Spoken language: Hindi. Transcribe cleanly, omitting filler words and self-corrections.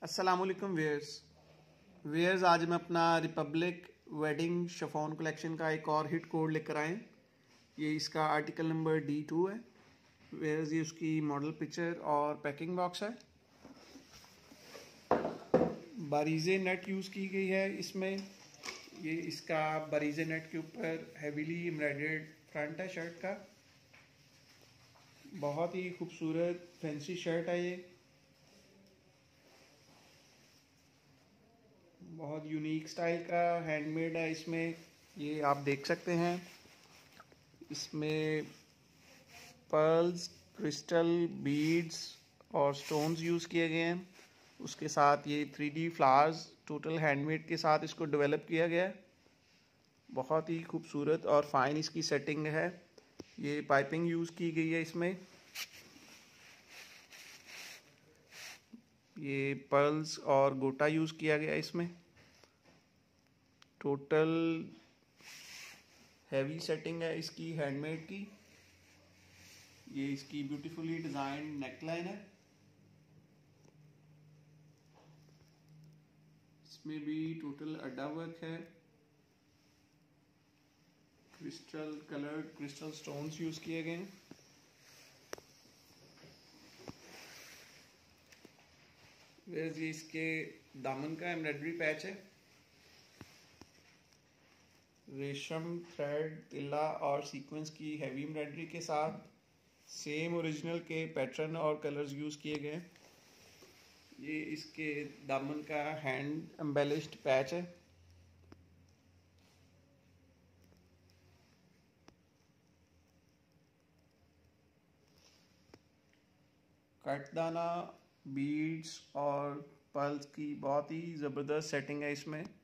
अस्सलामुअलैकुम वेयर्स आज मैं अपना रिपब्लिक वेडिंग शिफॉन कलेक्शन का एक और हिट कोड लेकर आए। ये इसका आर्टिकल नंबर D2 है। वेयर्स ये उसकी मॉडल पिक्चर और पैकिंग बॉक्स है। बारीज़े नेट यूज़ की गई है इसमें। ये इसका बारीज़े नेट के ऊपर हेवीली एम्ब्रॉयडर्ड फ्रंट है शर्ट का। बहुत ही खूबसूरत फैंसी शर्ट है ये। बहुत यूनिक स्टाइल का हैंडमेड है इसमें। ये आप देख सकते हैं इसमें पर्ल्स, क्रिस्टल, बीड्स और स्टोन्स यूज़ किए गए हैं। उसके साथ ये 3D फ्लावर्स टोटल हैंडमेड के साथ इसको डेवलप किया गया है। बहुत ही खूबसूरत और फाइन इसकी सेटिंग है। ये पाइपिंग यूज़ की गई है इसमें। ये पर्ल्स और गोटा यूज़ किया गया इसमें। टोटल हैवी सेटिंग है इसकी हैंडमेड की। ये इसकी ब्यूटीफुली डिजाइन नेकलाइन है। इसमें भी टोटल अड्डा वर्क है। क्रिस्टल स्टोन्स यूज किए गए हैं। ये इसके दामन का एम्ब्रॉयडरी पैच है। रेशम थ्रेड, तिल्ला और सीक्वेंस की हैवी एम्ब्रॉयडरी के साथ सेम ओरिजिनल के पैटर्न और कलर्स यूज किए गए। ये इसके दामन का हैंड एम्बेलिश्ड पैच है। कटदाना, बीड्स और पर्ल्स की बहुत ही ज़बरदस्त सेटिंग है इसमें।